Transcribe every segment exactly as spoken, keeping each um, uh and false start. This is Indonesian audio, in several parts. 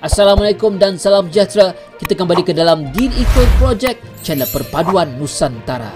Assalamualaikum dan salam sejahtera. Kita kembali ke dalam Dean Equal Project, channel perpaduan Nusantara.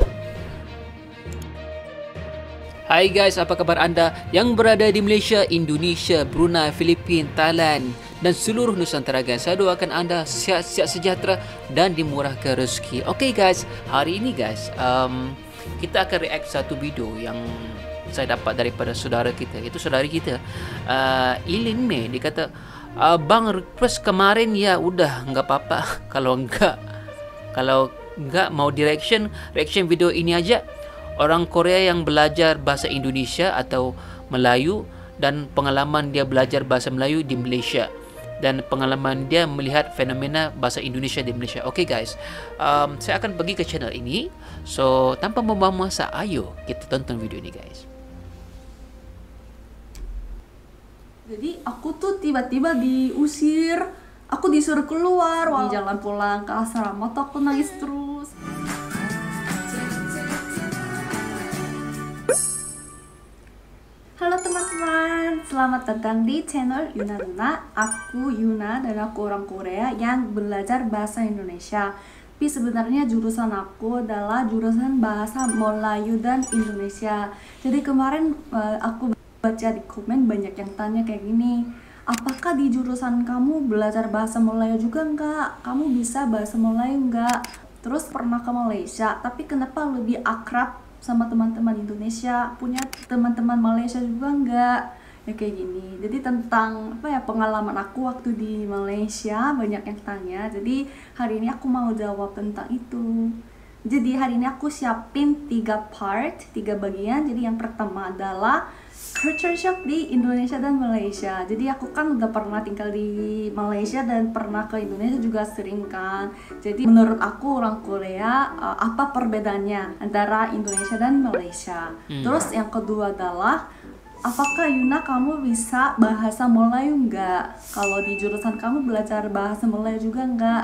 Hai guys, apa kabar anda yang berada di Malaysia, Indonesia, Brunei, Filipina, Thailand dan seluruh Nusantara guys. Saya doakan anda sihat-sihat sejahtera dan dimurahkan rezeki. Oke okay, guys, hari ini guys, um, kita akan react satu video yang saya dapat daripada saudara kita. Itu saudari kita, uh, Ilin May. Dia kata, uh, bang request kemarin ya, udah nggak apa-apa. Kalau enggak, kalau enggak mau direction, reaction video ini aja. Orang Korea yang belajar bahasa Indonesia atau Melayu dan pengalaman dia belajar bahasa Melayu di Malaysia dan pengalaman dia melihat fenomena bahasa Indonesia di Malaysia. Oke okay guys, um, saya akan pergi ke channel ini. So tanpa membuang masa, ayo kita tonton video ini guys. Jadi aku tuh tiba-tiba diusir, aku disuruh keluar, di jalan pulang ke asrama tuh aku nangis terus. Halo teman-teman, selamat datang di channel Yuna Luna. Aku Yuna dan aku orang Korea yang belajar bahasa Indonesia. Tapi sebenarnya jurusan aku adalah jurusan bahasa Melayu dan Indonesia. Jadi kemarin uh, aku baca di komen banyak yang tanya kayak gini, apakah di jurusan kamu belajar bahasa Melayu juga enggak? Kamu bisa bahasa Melayu enggak? Terus pernah ke Malaysia, tapi kenapa lebih akrab sama teman-teman Indonesia, punya teman-teman Malaysia juga enggak? Ya kayak gini. Jadi tentang apa ya, pengalaman aku waktu di Malaysia banyak yang tanya. Jadi hari ini aku mau jawab tentang itu. Jadi hari ini aku siapin tiga part, tiga bagian. Jadi yang pertama adalah culture shock di Indonesia dan Malaysia. Jadi aku kan udah pernah tinggal di Malaysia dan pernah ke Indonesia juga sering kan. Jadi menurut aku orang Korea, uh, apa perbedaannya antara Indonesia dan Malaysia. Hmm. Terus yang kedua adalah, apakah Yuna kamu bisa bahasa Melayu enggak? Kalau di jurusan kamu belajar bahasa Melayu juga enggak?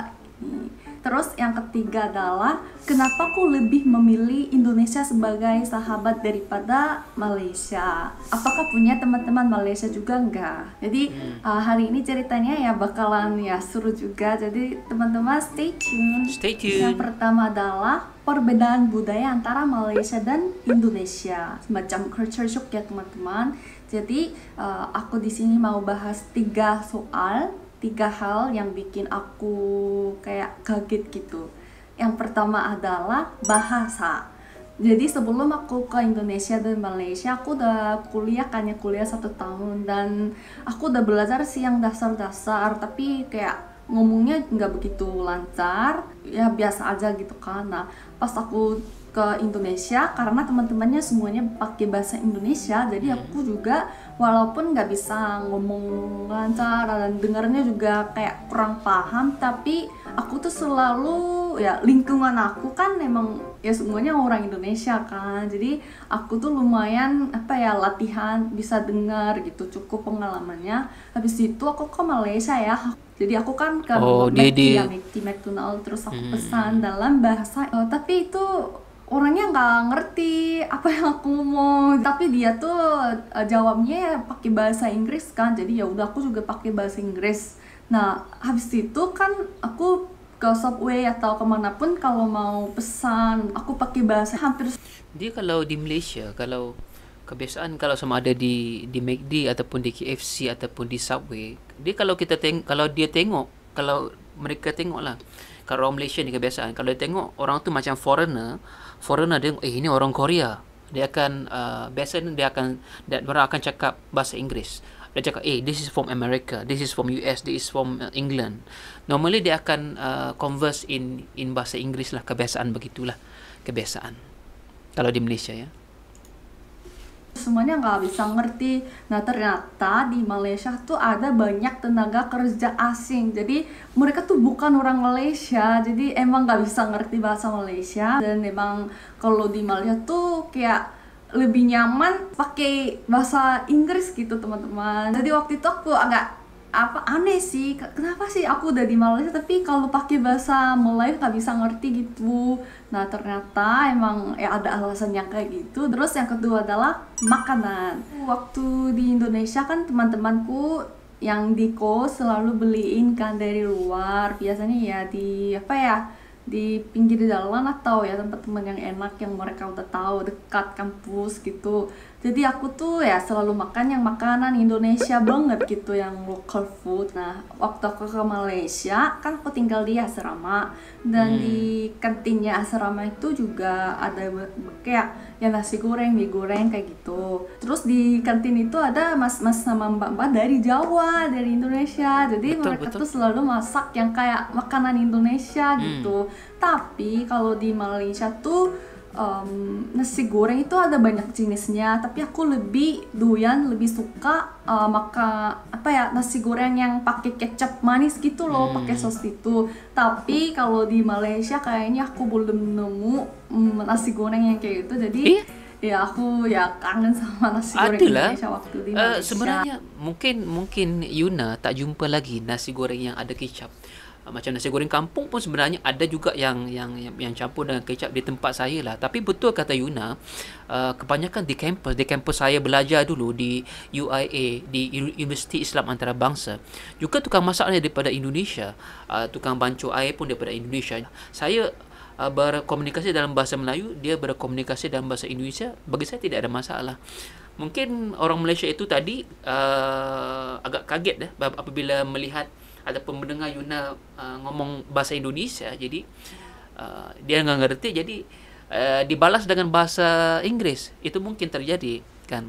Terus yang ketiga adalah, kenapa aku lebih memilih Indonesia sebagai sahabat daripada Malaysia? Apakah punya teman-teman Malaysia juga enggak? Jadi hmm. uh, hari ini ceritanya ya bakalan ya seru juga. Jadi teman-teman stay tune. Stay tune. Yang pertama adalah perbedaan budaya antara Malaysia dan Indonesia, semacam culture shock ya teman-teman. Jadi uh, aku di sini mau bahas tiga soal. Tiga hal yang bikin aku kayak kaget gitu. Yang pertama adalah bahasa. Jadi sebelum aku ke Indonesia dan Malaysia, aku udah kuliah, kayaknya kuliah satu tahun. Dan aku udah belajar sih yang dasar-dasar, tapi kayak ngomongnya nggak begitu lancar. Ya biasa aja gitu kan. Nah pas aku ke Indonesia, karena teman-temannya semuanya pakai bahasa Indonesia, jadi aku juga walaupun nggak bisa ngomong lancar dan dengarnya juga kayak kurang paham, tapi aku tuh selalu ya, lingkungan aku kan emang ya semuanya orang Indonesia kan, jadi aku tuh lumayan apa ya, latihan bisa dengar gitu, cukup pengalamannya. Habis itu aku ke Malaysia ya, jadi aku kan ke oh, McD ya, McD McDonald, terus aku pesan dalam bahasa uh, tapi itu orangnya nggak ngerti apa yang aku ngomong, tapi dia tuh uh, jawabnya pakai bahasa Inggris kan, jadi ya udah aku juga pakai bahasa Inggris. Nah habis itu kan aku ke Subway atau kemanapun kalau mau pesan aku pakai bahasa hampir. Dia kalau di Malaysia, kalau kebiasaan kalau sama ada di di McD ataupun di K F C ataupun di Subway, dia kalau kita tengok, kalau dia tengok, kalau mereka tengok lah, kalau orang Malaysia ni kebiasaan, kalau dia tengok orang tu macam foreigner, foreigner dia eh ini orang Korea, dia akan uh, biasanya dia akan dia, dia akan cakap bahasa Inggeris. Dia cakap eh this is from America, this is from U S, this is from uh, England. Normally dia akan uh, converse in in bahasa Inggeris lah, kebiasaan begitulah, kebiasaan kalau di Malaysia ya. Semuanya nggak bisa ngerti. Nah ternyata di Malaysia tuh ada banyak tenaga kerja asing, jadi mereka tuh bukan orang Malaysia, jadi emang nggak bisa ngerti bahasa Malaysia. Dan emang kalau di Malaysia tuh kayak lebih nyaman pakai bahasa Inggris gitu teman-teman. Jadi waktu itu aku agak apa aneh sih, kenapa sih aku udah di Malaysia tapi kalau pakai bahasa Melayu nggak bisa ngerti gitu. Nah ternyata emang ya ada alasan yang kayak gitu. Terus yang kedua adalah makanan. Waktu di Indonesia kan teman-temanku yang di kos selalu beliin kan dari luar. Biasanya ya di apa ya, di pinggir jalan atau ya tempat teman yang enak yang mereka udah tahu dekat kampus gitu. Jadi aku tuh ya selalu makan yang makanan Indonesia banget gitu, yang local food. Nah, waktu aku ke Malaysia kan aku tinggal di asrama, dan Hmm. di kantinnya asrama itu juga ada be- kayak ya nasi goreng, mie goreng kayak gitu. Terus di kantin itu ada mas-mas sama mbak-mbak dari Jawa, dari Indonesia. Jadi Betul, mereka betul. tuh selalu masak yang kayak makanan Indonesia Hmm. gitu. Tapi kalau di Malaysia tuh em, nasi goreng itu ada banyak jenisnya, tapi aku lebih doyan, lebih suka eh, maka apa ya, nasi goreng yang pakai kecap manis gitu loh, Hmm. pakai sos itu. Tapi kalau di Malaysia kayaknya aku belum nemu mm, nasi goreng yang kayak gitu. Jadi Iya. ya aku ya kangen sama nasi goreng Adalah. Indonesia waktu di Uh, Malaysia. sebenarnya mungkin mungkin Yuna tak jumpa lagi nasi goreng yang ada kecap. Uh, macam nasi goreng kampung pun sebenarnya ada juga yang yang yang, yang campur dengan kecap di tempat saya lah. Tapi betul kata Yuna, uh, kebanyakan di kampus, di kampus saya belajar dulu di U I A, di Universiti Islam Antarabangsa. Juga tukang masaknya daripada Indonesia, uh, tukang bancuh air pun daripada Indonesia. Saya uh, berkomunikasi dalam bahasa Melayu, dia berkomunikasi dalam bahasa Indonesia. Bagi saya tidak ada masalah. Mungkin orang Malaysia itu tadi uh, agak kaget dah apabila melihat ataupun mendengar Yuna uh, ngomong bahasa Indonesia. Jadi uh, dia nggak ngerti, jadi uh, dibalas dengan bahasa Inggris. Itu mungkin terjadi kan.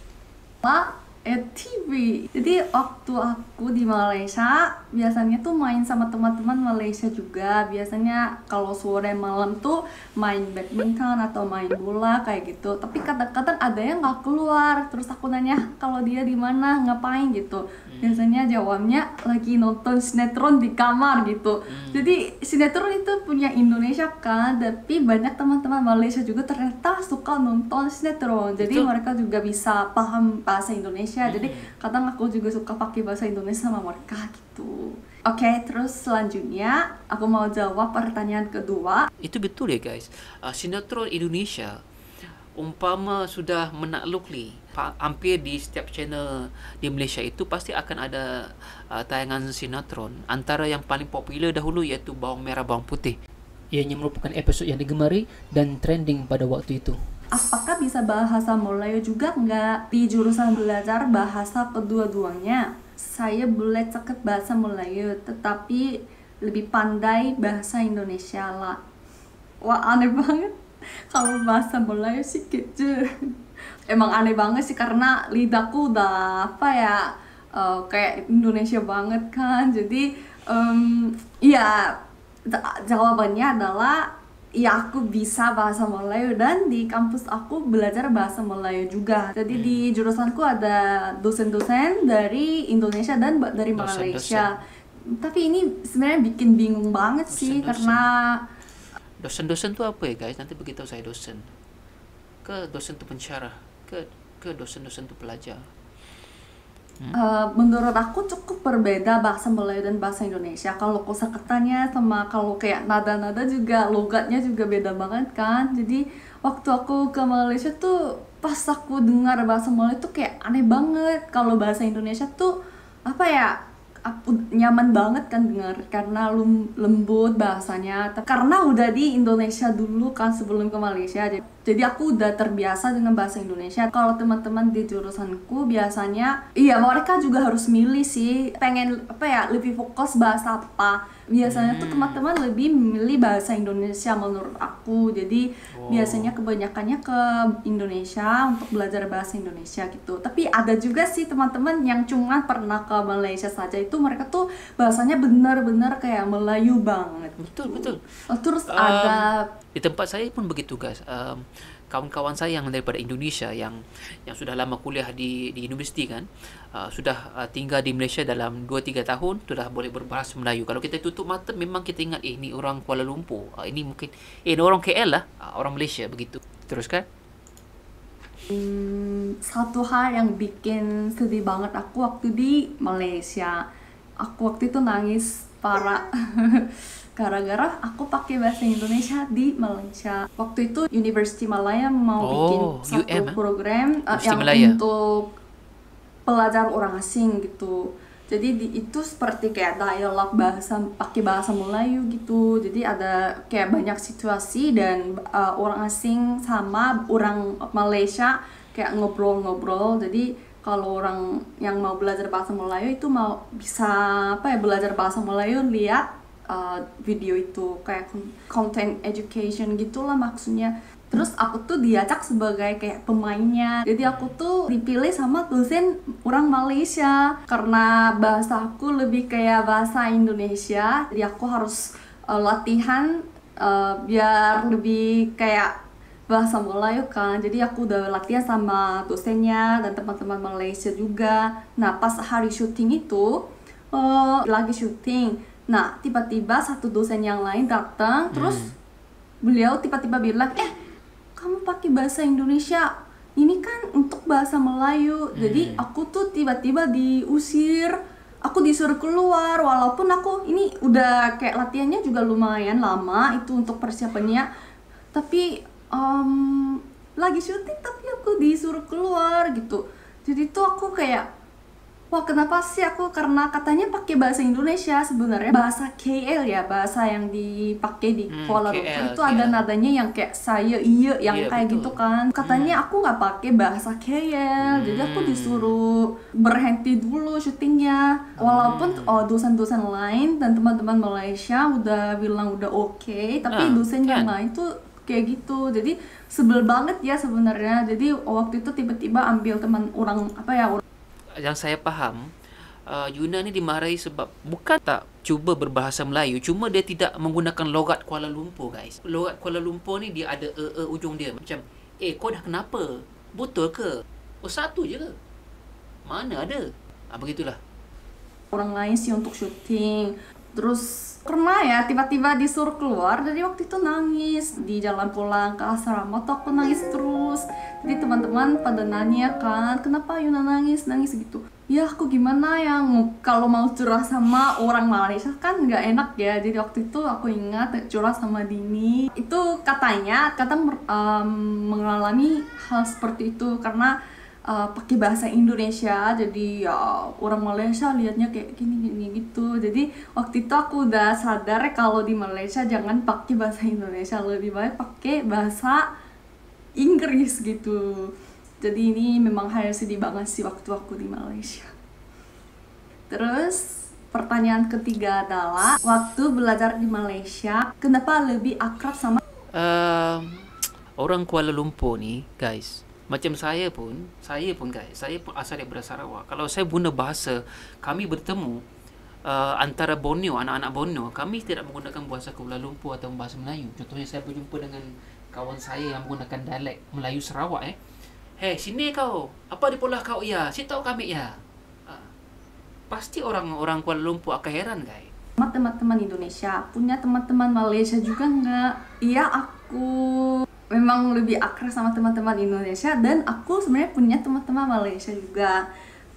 Pak, eh T V. Jadi waktu aku di Malaysia biasanya tuh main sama teman-teman Malaysia juga. Biasanya kalau sore malam tuh main badminton atau main bola kayak gitu. Tapi kadang-kadang ada yang nggak keluar. Terus aku nanya kalau dia di mana, ngapain gitu. Biasanya jawabnya lagi nonton sinetron di kamar gitu. Jadi sinetron itu punya Indonesia kan, tapi banyak teman-teman Malaysia juga ternyata suka nonton sinetron. Jadi Betul. mereka juga bisa paham bahasa Indonesia. Jadi kadang aku juga suka pakai bahasa Indonesia sama mereka gitu. Oke, terus selanjutnya aku mau jawab pertanyaan kedua. Itu betul ya guys. Uh, sinetron Indonesia umpama sudah menaklukli pa- hampir di setiap channel di Malaysia itu pasti akan ada uh, tayangan sinetron. Antara yang paling popular dahulu iaitu Bawang Merah Bawang Putih. Ianya merupakan episod yang digemari dan trending pada waktu itu. Apakah bisa bahasa Melayu juga nggak di jurusan belajar bahasa kedua-duanya? Saya boleh cakap bahasa Melayu, tetapi lebih pandai bahasa Indonesia lah. Wah, aneh banget. Kalau bahasa Melayu sih kecil. Emang aneh banget sih karena lidahku udah apa ya, eh, kayak Indonesia banget kan. Jadi em, ya ja- jawabannya adalah ya aku bisa bahasa Melayu, dan di kampus aku belajar bahasa Melayu juga. Jadi di jurusanku ada dosen-dosen dari Indonesia dan ba- dari Dosen-dosen. Malaysia. Tapi ini sebenarnya bikin bingung banget sih Dosen-dosen. karena Dosen-dosen tu apa ya guys? Nanti beritahu saya dosen. Ke dosen tu pensyarah? Ke ke dosen-dosen tu pelajar? Uh, menurut aku cukup berbeda bahasa Melayu dan bahasa Indonesia. Kalau kosakatanya sama kalau kayak nada-nada juga, logatnya juga beda banget kan. Jadi waktu aku ke Malaysia tuh pas aku dengar bahasa Melayu tuh kayak aneh banget. Kalau bahasa Indonesia tuh apa ya, aku nyaman banget kan dengar karena lem- lembut bahasanya. Karena udah di Indonesia dulu kan sebelum ke Malaysia. Jadi jadi aku udah terbiasa dengan bahasa Indonesia. Kalau teman-teman di jurusanku biasanya, iya mereka juga harus milih sih. Pengen apa ya, lebih fokus bahasa apa. Biasanya tuh teman-teman lebih memilih bahasa Indonesia menurut aku. Jadi Oh. biasanya kebanyakannya ke Indonesia untuk belajar bahasa Indonesia gitu. Tapi ada juga sih teman-teman yang cuma pernah ke Malaysia saja, itu mereka tuh bahasanya benar-benar kayak Melayu banget. Betul, betul. Oh, terus Um, ada Di tempat saya pun begitu guys. Um, kawan-kawan saya yang daripada Indonesia yang yang sudah lama kuliah di di universiti kan, uh, sudah uh, tinggal di Malaysia dalam dua tiga tahun, sudah boleh berbahasa Melayu. Kalau kita tutup mata memang kita ingat eh ini orang Kuala Lumpur, uh, ini mungkin eh ini orang K L lah, uh, orang Malaysia begitu. Teruskan. Hmm, satu hal yang bikin sedih banget aku waktu di Malaysia. Aku waktu itu nangis parah gara-gara aku pakai bahasa Indonesia di Malaysia. Waktu itu University Malaya mau Oh, bikin U satu M, eh? program uh, University yang Malaya. untuk pelajar orang asing gitu. Jadi di, itu seperti kayak dialog bahasa pakai bahasa Melayu gitu. Jadi ada kayak banyak situasi dan uh, orang asing sama orang Malaysia kayak ngobrol-ngobrol. Jadi kalau orang yang mau belajar bahasa Melayu itu mau bisa apa ya belajar bahasa Melayu lihat uh, video itu kayak content education gitulah maksudnya. Terus aku tuh diajak sebagai kayak pemainnya. Jadi aku tuh dipilih sama dosen orang Malaysia karena bahasa aku lebih kayak bahasa Indonesia. Jadi aku harus uh, latihan uh, biar lebih kayak bahasa Melayu kan. Jadi aku udah latihan sama dosennya dan teman-teman Malaysia juga. Nah pas hari syuting itu uh, lagi syuting. Nah tiba-tiba satu dosen yang lain datang. Terus hmm. beliau tiba-tiba bilang, eh kamu pakai bahasa Indonesia, ini kan untuk bahasa Melayu. Hmm. Jadi aku tuh tiba-tiba diusir, aku disuruh keluar. Walaupun aku ini udah kayak latihannya juga lumayan lama itu untuk persiapannya, tapi um, lagi syuting tapi aku disuruh keluar gitu. Jadi tuh aku kayak, wah kenapa sih aku, karena katanya pakai bahasa Indonesia, sebenarnya bahasa K L ya, bahasa yang dipakai di hmm, Kuala Lumpur itu K L. Ada nadanya yang kayak saya iya yang iya, kayak betul. Gitu kan. Katanya hmm. aku nggak pakai bahasa K L, hmm. jadi aku disuruh berhenti dulu syutingnya. Walaupun hmm. oh, dosen-dosen lain dan teman-teman Malaysia udah bilang udah oke, okay, tapi ah, dosen kan. Yang lain tuh kayak gitu. Jadi sebel banget ya sebenarnya. Jadi waktu itu tiba-tiba ambil teman orang apa ya, yang saya paham, uh, Yuna ni dimarahi sebab bukan tak cuba berbahasa Melayu, cuma dia tidak menggunakan logat Kuala Lumpur, guys. Logat Kuala Lumpur ni dia ada e e ujung dia. Macam, eh kau dah kenapa? Betul ke? Oh satu je ke? Mana ada? Ah, begitulah. Orang lain sih untuk syuting. Terus pernah ya tiba-tiba disuruh keluar, jadi waktu itu nangis di jalan pulang ke asrama tuh aku nangis terus. Jadi teman-teman pada nanya kan, kenapa Yuna nangis nangis gitu. Ya aku gimana yang kalau mau curah sama orang Malaysia kan nggak enak ya. Jadi waktu itu aku ingat curah sama Dini itu katanya kata um, mengalami hal seperti itu karena Uh, pakai bahasa Indonesia, jadi ya orang Malaysia liatnya kayak gini-gini gitu. Jadi waktu itu aku udah sadar kalau di Malaysia jangan pakai bahasa Indonesia, lebih baik pakai bahasa Inggris gitu. Jadi ini memang hal sedih banget sih waktu aku di Malaysia. Terus pertanyaan ketiga adalah waktu belajar di Malaysia kenapa lebih akrab sama uh, orang Kuala Lumpur nih guys. Macam saya pun, saya pun guys, saya pun asal daripada Sarawak. Kalau saya guna bahasa, kami bertemu uh, antara Borneo, anak-anak Borneo, kami tidak menggunakan bahasa Kuala Lumpur atau bahasa Melayu. Contohnya saya berjumpa dengan kawan saya yang menggunakan dialek Melayu Sarawak eh. Hei, sini kau. Apa di pola kau ya? Si tahu kami ya. Uh, pasti orang-orang Kuala Lumpur akan heran guys. Teman-teman Indonesia punya teman-teman Malaysia juga enggak? Iya, aku memang lebih akrab sama teman-teman Indonesia dan aku sebenarnya punya teman-teman Malaysia juga.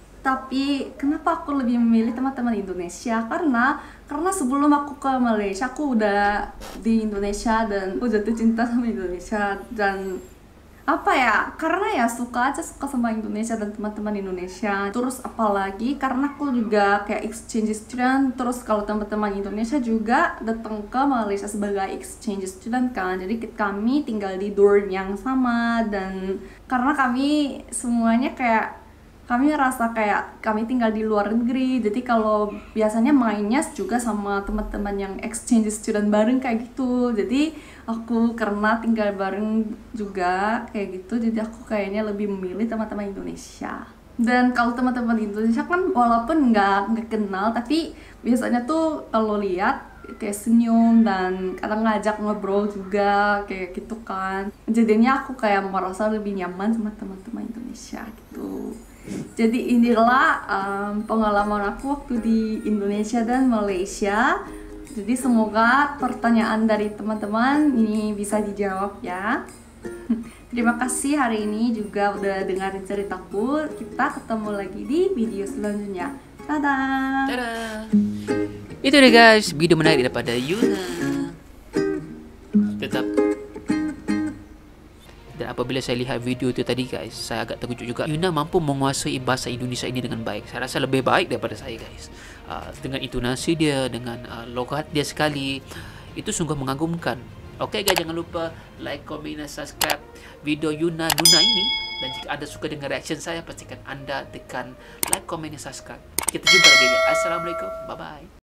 Tapi kenapa aku lebih memilih teman-teman Indonesia? Karena karena sebelum aku ke Malaysia aku udah di Indonesia dan aku jatuh cinta sama Indonesia dan apa ya? Karena ya suka aja suka sama Indonesia dan teman-teman Indonesia. Terus apalagi karena aku juga kayak exchange student. Terus kalau teman-teman Indonesia juga datang ke Malaysia sebagai exchange student kan. Jadi kami tinggal di dorm yang sama dan karena kami semuanya kayak kami rasa kayak kami tinggal di luar negeri. Jadi kalau biasanya mainnya juga sama teman-teman yang exchange student bareng kayak gitu. Jadi aku karena tinggal bareng juga kayak gitu, jadi aku kayaknya lebih memilih teman-teman Indonesia. Dan kalau teman-teman Indonesia kan walaupun nggak nggak kenal, tapi biasanya tuh kalau lihat kayak senyum dan kadang ngajak ngobrol juga kayak gitu kan. Jadinya aku kayak merasa lebih nyaman sama teman-teman Indonesia gitu. Jadi inilah um, pengalaman aku waktu di Indonesia dan Malaysia. Jadi semoga pertanyaan dari teman-teman ini bisa dijawab ya. Terima kasih hari ini juga udah dengerin ceritaku. Kita ketemu lagi di video selanjutnya. Dadah. Dadah. Itu deh guys, video menarik daripada Yuna. Tetap. Dan apabila saya lihat video itu tadi guys, saya agak terkejut juga. Yuna mampu menguasai bahasa Indonesia ini dengan baik. Saya rasa lebih baik daripada saya guys. Uh, dengan intonasi dia, dengan uh, logat dia sekali, itu sungguh mengagumkan. Oke guys, jangan lupa like, komen, dan subscribe video Yuna Nuna ini. Dan jika anda suka dengan reaction saya, pastikan anda tekan like, komen, dan subscribe. Kita jumpa lagi guys. Assalamualaikum. Bye bye.